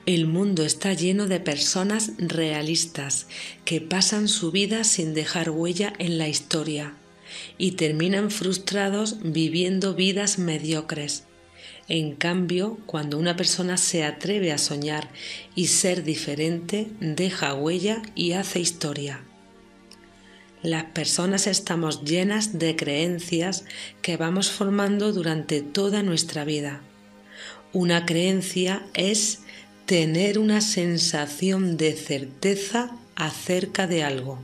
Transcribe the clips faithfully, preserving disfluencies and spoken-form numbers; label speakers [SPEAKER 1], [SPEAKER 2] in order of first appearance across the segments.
[SPEAKER 1] El mundo está lleno de personas realistas que pasan su vida sin dejar huella en la historia y terminan frustrados viviendo vidas mediocres. En cambio, cuando una persona se atreve a soñar y ser diferente, deja huella y hace historia. Las personas estamos llenas de creencias que vamos formando durante toda nuestra vida. Una creencia es tener una sensación de certeza acerca de algo.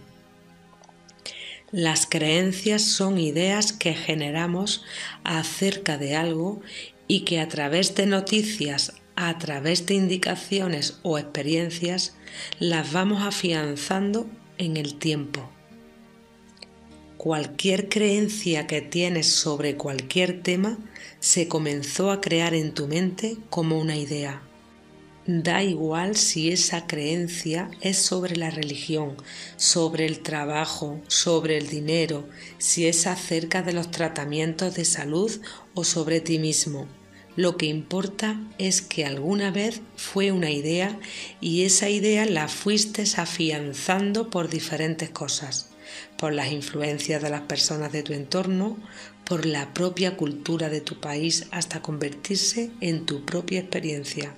[SPEAKER 1] Las creencias son ideas que generamos acerca de algo y que a través de noticias, a través de indicaciones o experiencias, las vamos afianzando en el tiempo. Cualquier creencia que tienes sobre cualquier tema se comenzó a crear en tu mente como una idea. Da igual si esa creencia es sobre la religión, sobre el trabajo, sobre el dinero, si es acerca de los tratamientos de salud o sobre ti mismo. Lo que importa es que alguna vez fue una idea y esa idea la fuiste afianzando por diferentes cosas, por las influencias de las personas de tu entorno, por la propia cultura de tu país hasta convertirse en tu propia experiencia.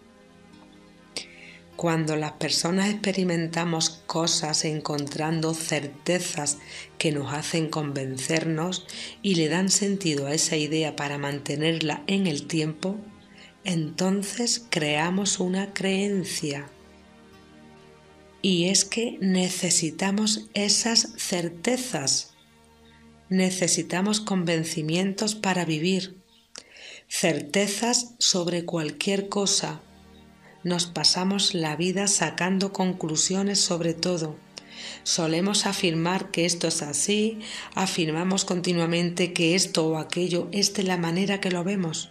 [SPEAKER 1] Cuando las personas experimentamos cosas encontrando certezas que nos hacen convencernos y le dan sentido a esa idea para mantenerla en el tiempo, entonces creamos una creencia. Y es que necesitamos esas certezas. Necesitamos convencimientos para vivir, certezas sobre cualquier cosa. Nos pasamos la vida sacando conclusiones sobre todo. Solemos afirmar que esto es así, afirmamos continuamente que esto o aquello es de la manera que lo vemos.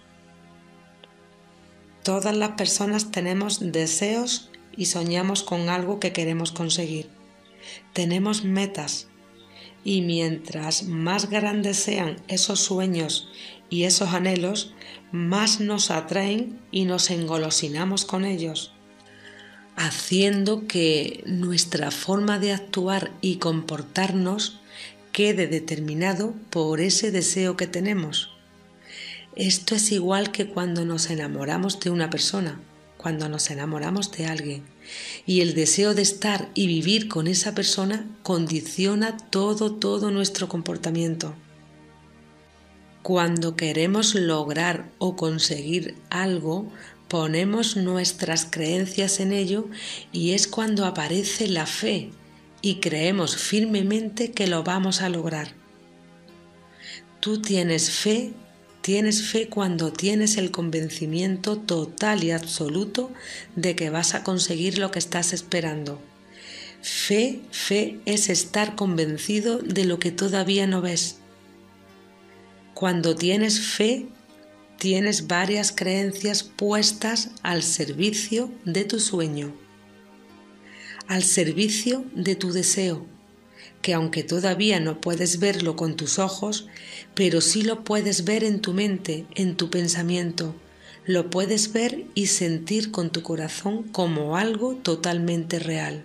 [SPEAKER 1] Todas las personas tenemos deseos y soñamos con algo que queremos conseguir. Tenemos metas y mientras más grandes sean esos sueños y esos anhelos, más nos atraen y nos engolosinamos con ellos, haciendo que nuestra forma de actuar y comportarnos quede determinado por ese deseo que tenemos. Esto es igual que cuando nos enamoramos de una persona, cuando nos enamoramos de alguien, y el deseo de estar y vivir con esa persona condiciona todo, todo nuestro comportamiento. Cuando queremos lograr o conseguir algo, ponemos nuestras creencias en ello y es cuando aparece la fe y creemos firmemente que lo vamos a lograr. Tú tienes fe, tienes fe cuando tienes el convencimiento total y absoluto de que vas a conseguir lo que estás esperando. Fe, fe es estar convencido de lo que todavía no ves. Cuando tienes fe, tienes varias creencias puestas al servicio de tu sueño, al servicio de tu deseo, que aunque todavía no puedes verlo con tus ojos, pero sí lo puedes ver en tu mente, en tu pensamiento, lo puedes ver y sentir con tu corazón como algo totalmente real.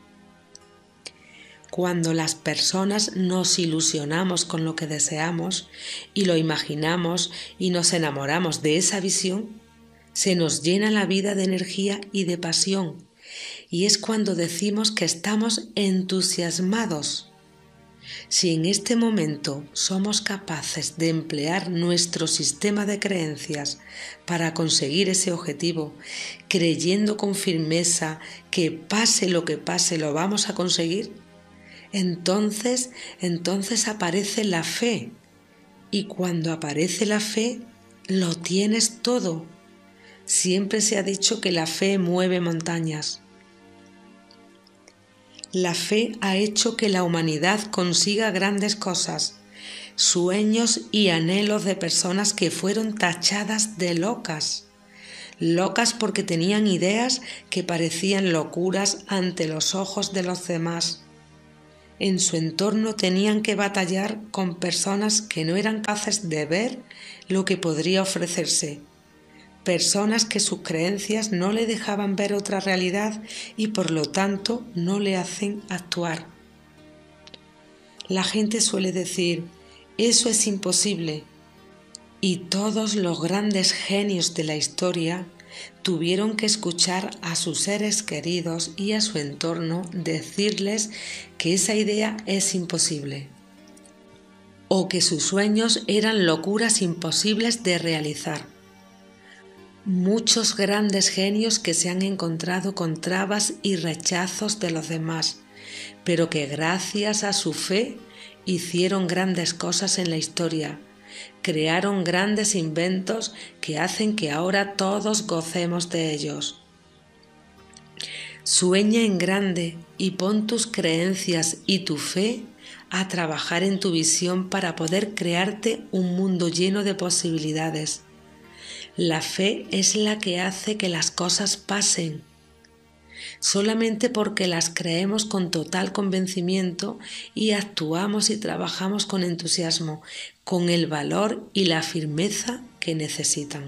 [SPEAKER 1] Cuando las personas nos ilusionamos con lo que deseamos y lo imaginamos y nos enamoramos de esa visión, se nos llena la vida de energía y de pasión, y es cuando decimos que estamos entusiasmados. Si en este momento somos capaces de emplear nuestro sistema de creencias para conseguir ese objetivo, creyendo con firmeza que pase lo que pase lo vamos a conseguir, Entonces, entonces aparece la fe, y cuando aparece la fe, lo tienes todo. Siempre se ha dicho que la fe mueve montañas. La fe ha hecho que la humanidad consiga grandes cosas, sueños y anhelos de personas que fueron tachadas de locas. Locas porque tenían ideas que parecían locuras ante los ojos de los demás. En su entorno tenían que batallar con personas que no eran capaces de ver lo que podría ofrecerse, personas que sus creencias no le dejaban ver otra realidad y por lo tanto no le hacen actuar. La gente suele decir, eso es imposible, y todos los grandes genios de la historia tuvieron que escuchar a sus seres queridos y a su entorno decirles que esa idea es imposible, o que sus sueños eran locuras imposibles de realizar. Muchos grandes genios que se han encontrado con trabas y rechazos de los demás, pero que gracias a su fe hicieron grandes cosas en la historia, crearon grandes inventos que hacen que ahora todos gocemos de ellos. Sueña en grande y pon tus creencias y tu fe a trabajar en tu visión para poder crearte un mundo lleno de posibilidades. La fe es la que hace que las cosas pasen. Solamente porque las creemos con total convencimiento y actuamos y trabajamos con entusiasmo, con el valor y la firmeza que necesitan.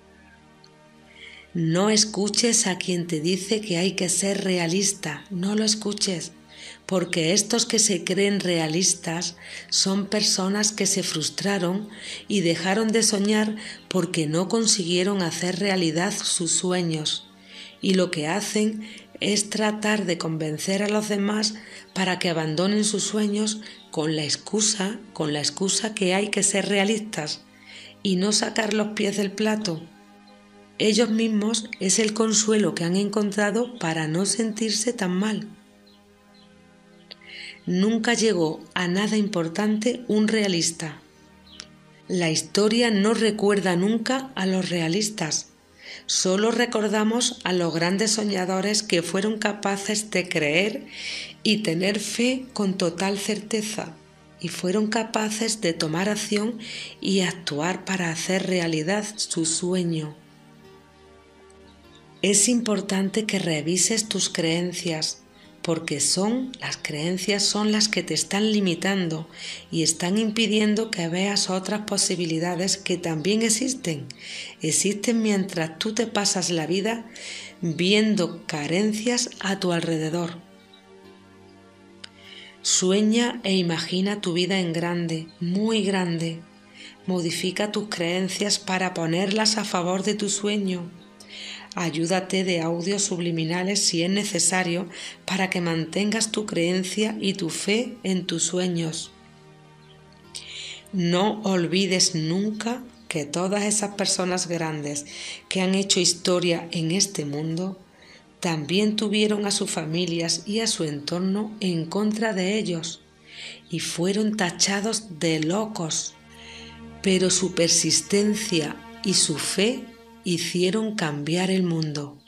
[SPEAKER 1] No escuches a quien te dice que hay que ser realista, no lo escuches, porque estos que se creen realistas son personas que se frustraron y dejaron de soñar porque no consiguieron hacer realidad sus sueños, y lo que hacen es tratar de convencer a los demás para que abandonen sus sueños con la excusa, con la excusa que hay que ser realistas y no sacar los pies del plato. Ellos mismos es el consuelo que han encontrado para no sentirse tan mal. Nunca llegó a nada importante un realista. La historia no recuerda nunca a los realistas. Solo recordamos a los grandes soñadores que fueron capaces de creer y tener fe con total certeza, y fueron capaces de tomar acción y actuar para hacer realidad su sueño. Es importante que revises tus creencias, porque son las creencias son las que te están limitando y están impidiendo que veas otras posibilidades que también existen. Existen mientras tú te pasas la vida viendo carencias a tu alrededor. Sueña e imagina tu vida en grande, muy grande. Modifica tus creencias para ponerlas a favor de tu sueño. Ayúdate de audios subliminales si es necesario para que mantengas tu creencia y tu fe en tus sueños. No olvides nunca que todas esas personas grandes que han hecho historia en este mundo también tuvieron a sus familias y a su entorno en contra de ellos y fueron tachados de locos, pero su persistencia y su fe hicieron cambiar el mundo.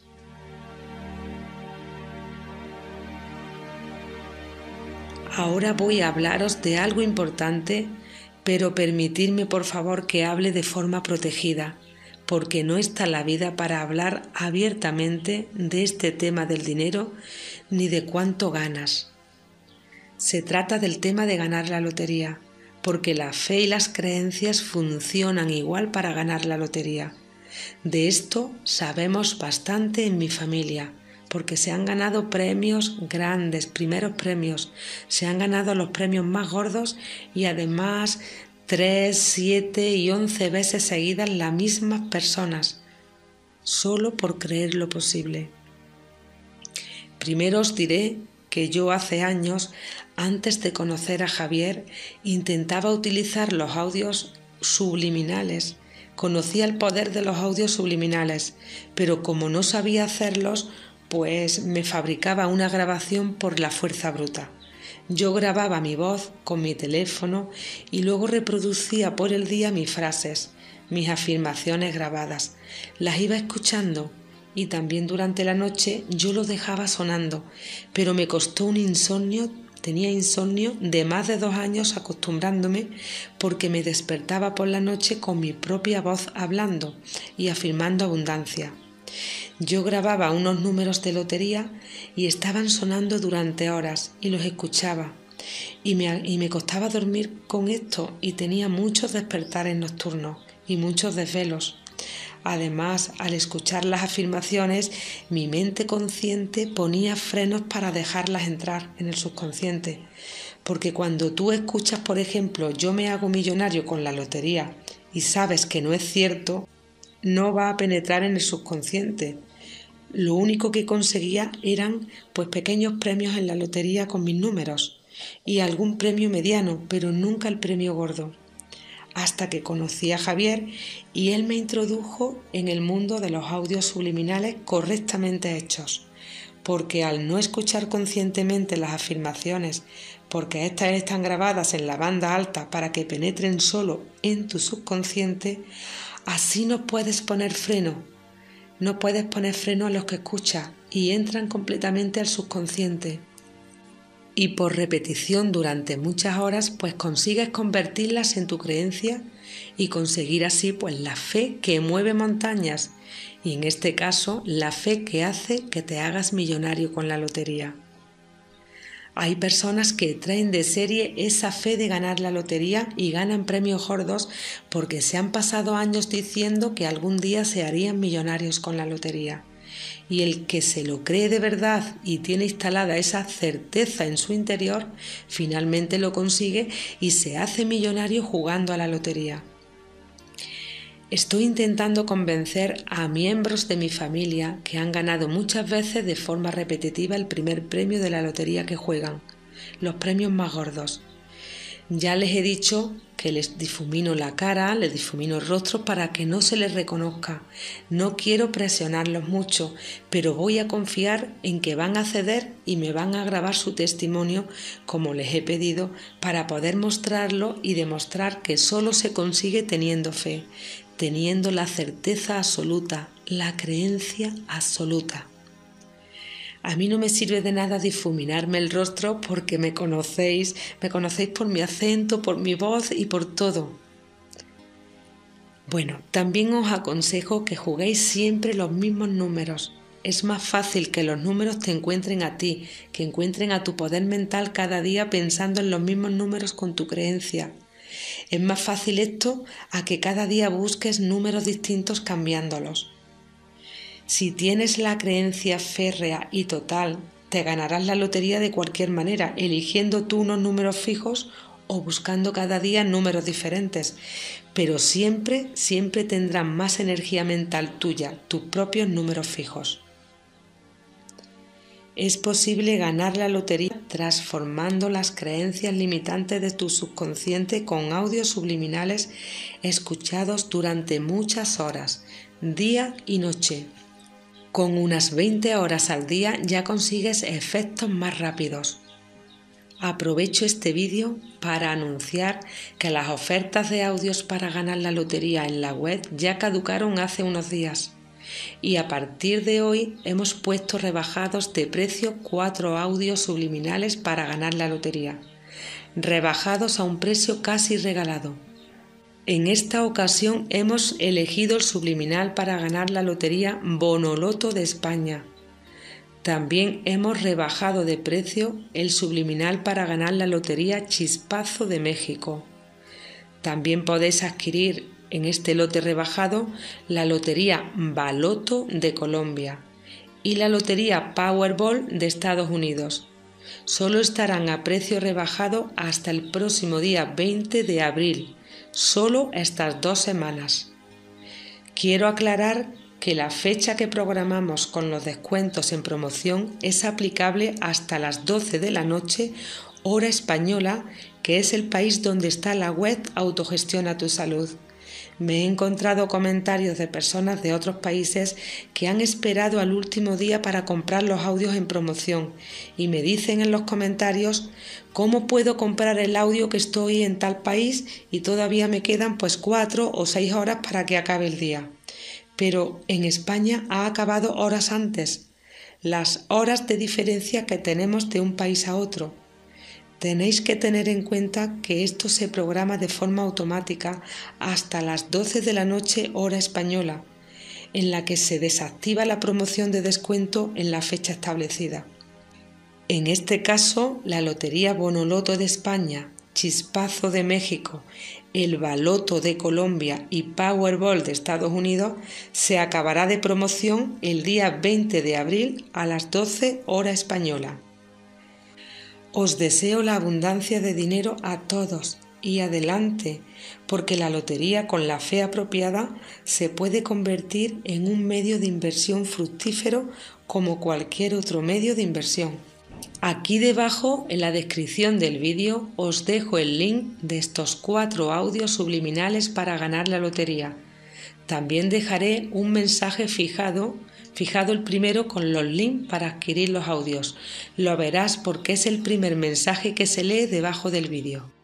[SPEAKER 1] Ahora voy a hablaros de algo importante, pero permitidme por favor que hable de forma protegida, porque no está la vida para hablar abiertamente de este tema del dinero ni de cuánto ganas. Se trata del tema de ganar la lotería, porque la fe y las creencias funcionan igual para ganar la lotería. De esto sabemos bastante en mi familia, porque se han ganado premios grandes, primeros premios, se han ganado los premios más gordos y además tres, siete y once veces seguidas las mismas personas, solo por creer lo posible. Primero os diré que yo hace años, antes de conocer a Javier, intentaba utilizar los audios subliminales. Conocía el poder de los audios subliminales, pero como no sabía hacerlos, pues me fabricaba una grabación por la fuerza bruta. Yo grababa mi voz con mi teléfono y luego reproducía por el día mis frases, mis afirmaciones grabadas. Las iba escuchando y también durante la noche yo lo dejaba sonando, pero me costó un insomnio. Tenía insomnio de más de dos años acostumbrándome porque me despertaba por la noche con mi propia voz hablando y afirmando abundancia. Yo grababa unos números de lotería y estaban sonando durante horas y los escuchaba y me, y me costaba dormir con esto y tenía muchos despertares nocturnos y muchos desvelos. Además, al escuchar las afirmaciones, mi mente consciente ponía frenos para dejarlas entrar en el subconsciente. Porque cuando tú escuchas, por ejemplo, yo me hago millonario con la lotería y sabes que no es cierto, no va a penetrar en el subconsciente. Lo único que conseguía eran pues pequeños premios en la lotería con mis números y algún premio mediano, pero nunca el premio gordo. Hasta que conocí a Javier y él me introdujo en el mundo de los audios subliminales correctamente hechos, porque al no escuchar conscientemente las afirmaciones, porque estas están grabadas en la banda alta para que penetren solo en tu subconsciente, así no puedes poner freno, no puedes poner freno a los que escuchas y entran completamente al subconsciente. Y por repetición durante muchas horas pues consigues convertirlas en tu creencia y conseguir así pues la fe que mueve montañas y en este caso la fe que hace que te hagas millonario con la lotería. Hay personas que traen de serie esa fe de ganar la lotería y ganan premios gordos porque se han pasado años diciendo que algún día se harían millonarios con la lotería. Y el que se lo cree de verdad y tiene instalada esa certeza en su interior, finalmente lo consigue y se hace millonario jugando a la lotería. Estoy intentando convencer a miembros de mi familia que han ganado muchas veces de forma repetitiva el primer premio de la lotería que juegan, los premios más gordos. Ya les he dicho que les difumino la cara, les difumino el rostro para que no se les reconozca. No quiero presionarlos mucho, pero voy a confiar en que van a ceder y me van a grabar su testimonio como les he pedido para poder mostrarlo y demostrar que solo se consigue teniendo fe, teniendo la certeza absoluta, la creencia absoluta. A mí no me sirve de nada difuminarme el rostro porque me conocéis, me conocéis por mi acento, por mi voz y por todo. Bueno, también os aconsejo que juguéis siempre los mismos números. Es más fácil que los números te encuentren a ti, que encuentren a tu poder mental cada día pensando en los mismos números con tu creencia. Es más fácil esto a que cada día busques números distintos cambiándolos. Si tienes la creencia férrea y total, te ganarás la lotería de cualquier manera, eligiendo tú unos números fijos o buscando cada día números diferentes, pero siempre, siempre tendrás más energía mental tuya, tus propios números fijos. Es posible ganar la lotería transformando las creencias limitantes de tu subconsciente con audios subliminales escuchados durante muchas horas, día y noche. Con unas veinte horas al día ya consigues efectos más rápidos. Aprovecho este vídeo para anunciar que las ofertas de audios para ganar la lotería en la web ya caducaron hace unos días y a partir de hoy hemos puesto rebajados de precio cuatro audios subliminales para ganar la lotería, rebajados a un precio casi regalado. En esta ocasión hemos elegido el subliminal para ganar la lotería Bonoloto de España. También hemos rebajado de precio el subliminal para ganar la lotería Chispazo de México. También podéis adquirir en este lote rebajado la lotería Baloto de Colombia y la lotería Powerball de Estados Unidos. Solo estarán a precio rebajado hasta el próximo día veinte de abril. Solo estas dos semanas. Quiero aclarar que la fecha que programamos con los descuentos en promoción es aplicable hasta las doce de la noche, hora española, que es el país donde está la web Autogestiona tu Salud. Me he encontrado comentarios de personas de otros países que han esperado al último día para comprar los audios en promoción y me dicen en los comentarios cómo puedo comprar el audio que estoy en tal país y todavía me quedan pues cuatro o seis horas para que acabe el día. Pero en España ha acabado horas antes, las horas de diferencia que tenemos de un país a otro. Tenéis que tener en cuenta que esto se programa de forma automática hasta las doce de la noche hora española, en la que se desactiva la promoción de descuento en la fecha establecida. En este caso, la lotería Bonoloto de España, Chispazo de México, el Baloto de Colombia y Powerball de Estados Unidos se acabará de promoción el día veinte de abril a las doce hora española. Os deseo la abundancia de dinero a todos y adelante, porque la lotería con la fe apropiada se puede convertir en un medio de inversión fructífero como cualquier otro medio de inversión. Aquí debajo en la descripción del vídeo os dejo el link de estos cuatro audios subliminales para ganar la lotería. También dejaré un mensaje fijado, fijado el primero con los links para adquirir los audios. Lo verás porque es el primer mensaje que se lee debajo del vídeo.